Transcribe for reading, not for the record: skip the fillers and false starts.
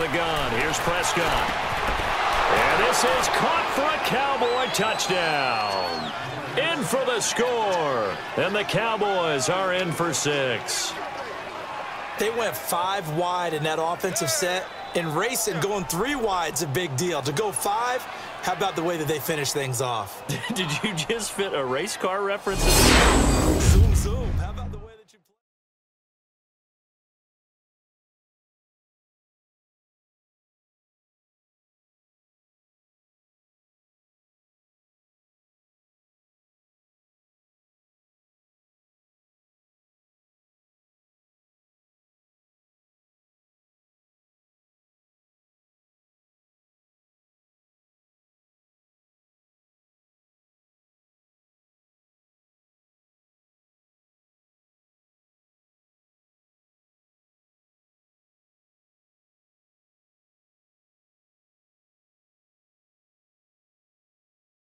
gun. Here's Prescott. And this is caught for a Cowboy touchdown. In for the score. And the Cowboys are in for 6. They went 5 wide in that offensive set. And racing, going 3 wide's a big deal. To go 5, how about the way that they finish things off? Did you just fit a race car reference? Zoom, zoom. How about